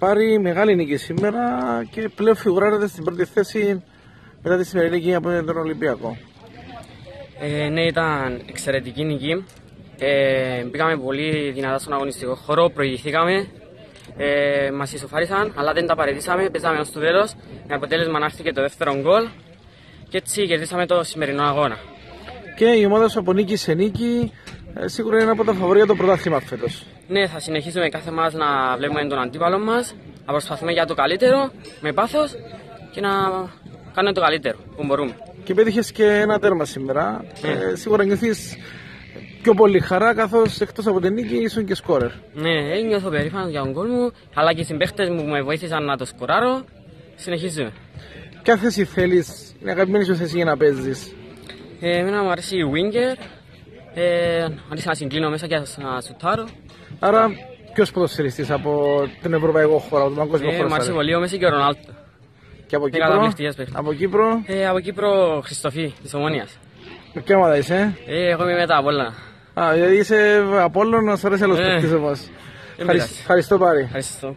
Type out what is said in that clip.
πάρει μεγάλη νίκη σήμερα και πλέον φιγουράρεται στην πρώτη θέση μετά τη σημερινή νίκη από τον Ολυμπιακό. Ναι, ήταν εξαιρετική νίκη. Μπήκαμε πολύ δυνατά στον αγωνιστικό χώρο, προηγηθήκαμε. Μας ισοφάρισαν, αλλά δεν τα παραιτήσαμε, παίζαμε ως το τέλος. Με αποτέλεσμα να έρθει και το δεύτερο γκολ και έτσι κερδίσαμε το σημερινό αγώνα. Και η ομάδα σου από νίκη σε νίκη σίγουρα είναι από τα φαβορία το πρωτάθλημα φέτος. Ναι, θα συνεχίσουμε κάθε μας να βλέπουμε τον αντίπαλο μας, να προσπαθούμε για το καλύτερο, με πάθος και να κάνουμε το καλύτερο που μπορούμε. Και πέτυχες και ένα τέρμα σήμερα. Σίγουρα νιώθεις πιο πολύ χαρά, καθώς εκτός από την νίκη ήσουν και σκόρερ. Ναι, νιώθω περήφανος για τον γκολ μου, αλλά και οι συμπαίχτες μου που με βοήθησαν να το σκοράρω. Συνεχίζουμε. Ποια θέση θέλεις, είναι αγαπημένη σου θέση για να παίζεις? Εμένα μου αρέσει η winger, αρέσει να συγκλίνω μέσα και να σουτάρω. Άρα ποιος ποδοσφαιριστής από τον ευρωπαϊκό χώρο, από τον παγκόσμιο χώρο? Μου αρέσει πολύ ο Μέση και ο Ρονάλντο. Και από Κύπρο? Από Κύπρο? Από Κύπρο Χριστοφή της Ομόνιας. Ποια ομάδα είσαι? Εγώ είμαι μετά Απόλλωνα. Δηλαδή είσαι Απόλλωνα, να σου αρέσει άλλος παίκτης όπως. Ευχαριστώ πάρει. Ευχαριστώ.